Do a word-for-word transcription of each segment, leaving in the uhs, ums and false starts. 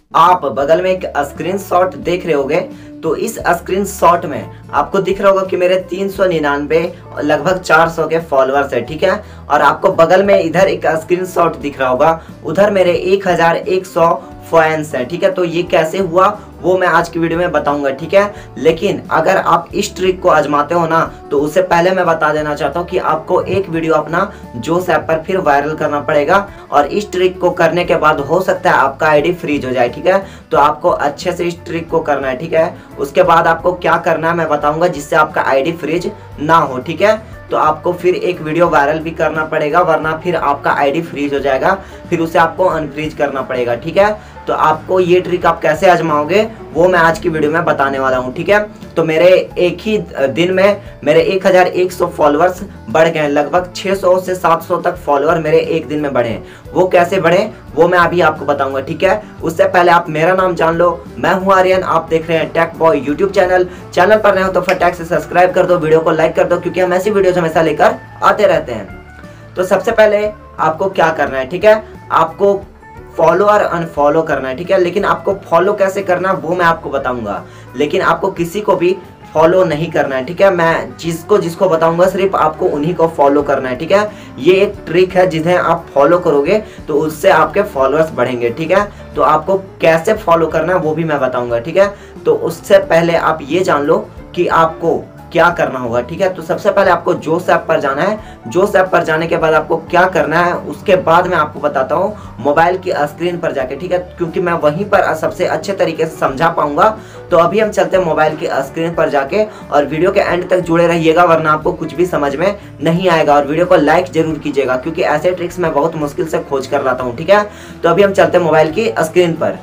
आप बगल में एक स्क्रीनशॉट देख रहे होगे, तो इस स्क्रीनशॉट में आपको दिख रहा होगा कि मेरे तीन सौ निन्यानवे लगभग चार सौ के फॉलोअर्स है, ठीक है। और आपको बगल में इधर एक स्क्रीनशॉट दिख रहा होगा, उधर मेरे एक हजार एक सौ फैंस है, ठीक है। तो ये कैसे हुआ वो मैं आज की वीडियो में बताऊंगा, ठीक है। लेकिन अगर आप इस ट्रिक को आजमाते हो ना, तो उससे पहले मैं बता देना चाहता हूँ कि आपको एक वीडियो अपना जोश ऐप पर फिर वायरल करना पड़ेगा, और इस ट्रिक को करने के बाद हो सकता है आपका आईडी फ्रीज हो जाए, ठीक है। तो आपको अच्छे से इस ट्रिक को करना है, ठीक है। उसके बाद आपको क्या करना है मैं बताऊंगा, जिससे आपका आईडी फ्रीज ना हो, ठीक है। तो आपको फिर एक वीडियो वायरल भी करना पड़ेगा, वरना फिर आपका आईडी फ्रीज हो जाएगा, फिर उसे आपको अनफ्रीज करना पड़ेगा, ठीक है। तो आपको ये ट्रिक आप कैसे आजमाओगे वो मैं आज की वीडियो में बताने वाला हूँ, ठीक है। तो मेरे एक ही दिन में मेरे एक हजार एक सौ फॉलोअर्स बढ़ गए, लगभग छह सौ से सात सौ तक फॉलोअर मेरे एक दिन में बढ़े। वो कैसे बढ़े वो मैं अभी आपको बताऊंगा, ठीक है। उससे पहले आप मेरा नाम जान लो, मैं हूं आर्यन, आप देख रहे हैं tech boy YouTube channel. Channel पर नए हो तो फटाक से सब्सक्राइब कर दो, वीडियो को लाइक कर दो, क्योंकि हम ऐसी वीडियोस हमेशा लेकर आते रहते हैं। तो सबसे पहले आपको क्या करना है, ठीक है, आपको फॉलो और अनफॉलो करना है, ठीक है। लेकिन आपको फॉलो कैसे करना है वो मैं आपको बताऊंगा, लेकिन आपको किसी को भी फॉलो नहीं करना है, ठीक है। मैं जिसको जिसको बताऊंगा सिर्फ आपको उन्हीं को फॉलो करना है, ठीक है। ये एक ट्रिक है, जिन्हें आप फॉलो करोगे तो उससे आपके फॉलोअर्स बढ़ेंगे, ठीक है। तो आपको कैसे फॉलो करना है वो भी मैं बताऊंगा, ठीक है। तो उससे पहले आप ये जान लो कि आपको क्या करना होगा, ठीक है। तो सबसे पहले आपको जोश ऐप पर जाना है। जोश ऐप पर जाने के बाद आपको क्या करना है उसके बाद मैं आपको बताता हूँ, मोबाइल की स्क्रीन पर जाके, ठीक है, क्योंकि मैं वहीं पर सबसे अच्छे तरीके से समझा पाऊंगा। तो अभी हम चलते हैं मोबाइल की स्क्रीन पर जाके, और वीडियो के एंड तक जुड़े रहिएगा, वरना आपको कुछ भी समझ में नहीं आएगा। और वीडियो को लाइक जरूर कीजिएगा, क्योंकि ऐसे ट्रिक्स मैं बहुत मुश्किल से खोज कर लाता हूँ, ठीक है। तो अभी हम चलते हैं मोबाइल की स्क्रीन पर।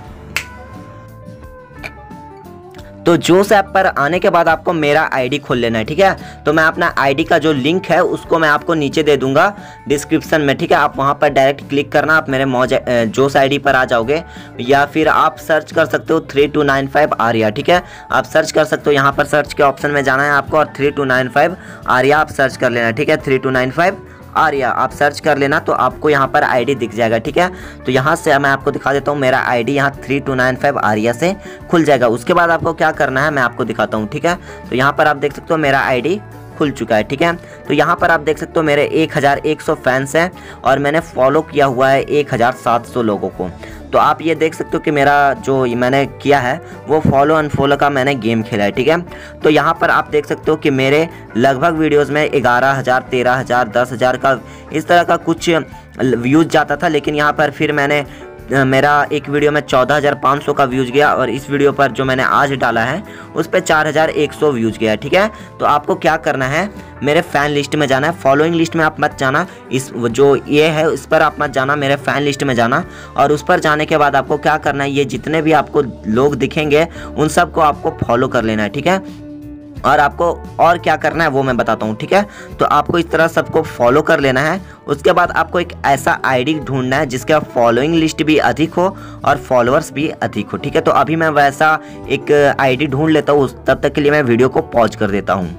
तो जोश ऐप पर आने के बाद आपको मेरा आईडी खोल लेना है, ठीक है। तो मैं अपना आईडी का जो लिंक है उसको मैं आपको नीचे दे दूंगा डिस्क्रिप्शन में, ठीक है। आप वहां पर डायरेक्ट क्लिक करना, आप मेरे मौज जोश आईडी पर आ जाओगे, या फिर आप सर्च कर सकते हो three two nine five Arya, ठीक है। आप सर्च कर सकते हो, यहाँ पर सर्च के ऑप्शन में जाना है आपको, और three two nine five Arya आप सर्च कर लेना, ठीक है। Three two nine five Arya आप सर्च कर लेना, तो आपको यहाँ पर आईडी दिख जाएगा, ठीक है। तो यहाँ से मैं आपको दिखा देता हूँ, मेरा आईडी यहाँ three two nine five Arya से खुल जाएगा। उसके बाद आपको क्या करना है मैं आपको दिखाता हूँ, ठीक है। तो यहाँ पर आप देख सकते हो मेरा आईडी खुल चुका है, ठीक है। तो यहाँ पर आप देख सकते हो मेरे एक हजार एक सौ फैंस हैं, और मैंने फॉलो किया हुआ है एक हजार सात सौ लोगों को। तो आप ये देख सकते हो कि मेरा जो मैंने किया है वो फॉलो अनफॉलो का मैंने गेम खेला है, ठीक है। तो यहाँ पर आप देख सकते हो कि मेरे लगभग वीडियोस में ग्यारह हज़ार, तेरह हज़ार, दस हज़ार का इस तरह का कुछ व्यूज़ जाता था, लेकिन यहाँ पर फिर मैंने मेरा एक वीडियो में चौदह हज़ार पाँच सौ का व्यूज़ गया, और इस वीडियो पर जो मैंने आज डाला है उस पर चार हज़ार एक सौ व्यूज़ गया, ठीक है। तो आपको क्या करना है, मेरे फ़ैन लिस्ट में जाना है, फॉलोइंग लिस्ट में आप मत जाना, इस जो ये है इस पर आप मत जाना, मेरे फ़ैन लिस्ट में जाना। और उस पर जाने के बाद आपको क्या करना है, ये जितने भी आपको लोग दिखेंगे उन सबको आपको फॉलो कर लेना है, ठीक है। और आपको और क्या करना है वो मैं बताता हूँ, ठीक है। तो आपको इस तरह सबको फॉलो कर लेना है। उसके बाद आपको एक ऐसा आईडी ढूंढना है जिसका फॉलोइंग लिस्ट भी अधिक हो और फॉलोअर्स भी अधिक हो, ठीक है। तो अभी मैं वैसा एक आईडी ढूंढ लेता हूँ, तब तक के लिए मैं वीडियो को पॉज कर देता हूँ।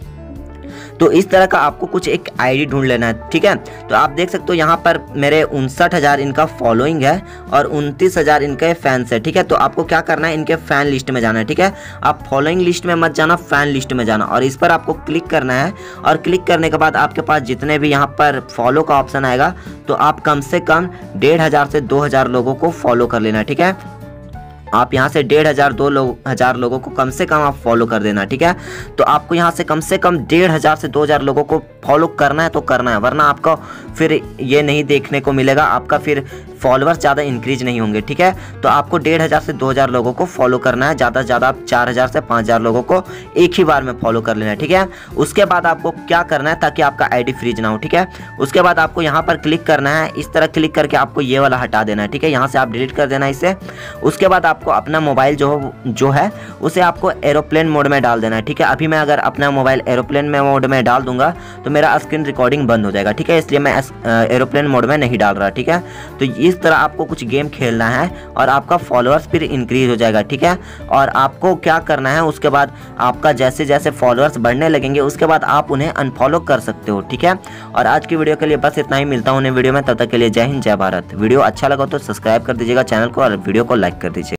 तो इस तरह का आपको कुछ एक आईडी ढूंढ लेना है, ठीक है। तो आप देख सकते हो यहाँ पर मेरे उनसठ हज़ार इनका फॉलोइंग है, और उनतीस हज़ार इनके फैंस है, ठीक है। तो आपको क्या करना है, इनके फ़ैन लिस्ट में जाना है, ठीक है। आप फॉलोइंग लिस्ट में मत जाना, फ़ैन लिस्ट में जाना, और इस पर आपको क्लिक करना है। और क्लिक करने के बाद आपके पास जितने भी यहाँ पर फॉलो का ऑप्शन आएगा, तो आप कम से कम डेढ़ हज़ार से दो हज़ार लोगों को फॉलो कर लेना, ठीक है। आप यहाँ से डेढ़ हज़ार दो लोग हज़ार लोगों को कम से कम आप फॉलो कर देना, ठीक है। तो आपको यहाँ से कम से कम डेढ़ हज़ार से दो हज़ार लोगों को फॉलो करना है तो करना है, वरना आपका फिर ये नहीं देखने को मिलेगा, आपका फिर फॉलोअर्स ज़्यादा इंक्रीज नहीं होंगे, ठीक है। तो आपको डेढ़ हज़ार से दो हज़ार लोगों को फॉलो करना है, ज़्यादा से ज़्यादा आप चार हज़ार से पाँच हज़ार लोगों को एक ही बार में फॉलो कर लेना है, ठीक है। उसके बाद आपको क्या करना है ताकि आपका आईडी फ्रीज ना हो, ठीक है। उसके बाद आपको यहाँ पर क्लिक करना है, इस तरह क्लिक करके आपको ये वाला हटा देना है, ठीक है। यहाँ से आप डिलीट कर देना है इसे। उसके बाद आपको अपना मोबाइल जो जो है उसे आपको एरोप्लेन मोड में डाल देना है, ठीक है। अभी मैं अगर अपना मोबाइल एरोप्लेन में मोड में डाल दूंगा तो मेरा स्क्रीन रिकॉर्डिंग बंद हो जाएगा, ठीक है। इसलिए मैं एरोप्लेन मोड में नहीं डाल रहा, ठीक है। तो इस तरह आपको कुछ गेम खेलना है और आपका फॉलोअर्स फिर इंक्रीज हो जाएगा, ठीक है। और आपको क्या करना है, उसके बाद आपका जैसे जैसे फॉलोअर्स बढ़ने लगेंगे उसके बाद आप उन्हें अनफॉलो कर सकते हो, ठीक है। और आज की वीडियो के लिए बस इतना ही, मिलता हूँ उन्हें वीडियो में, तब तक के लिए जय हिंद जय भारत। वीडियो अच्छा लगा तो सब्सक्राइब कर दीजिएगा चैनल को और वीडियो को लाइक कर दीजिएगा।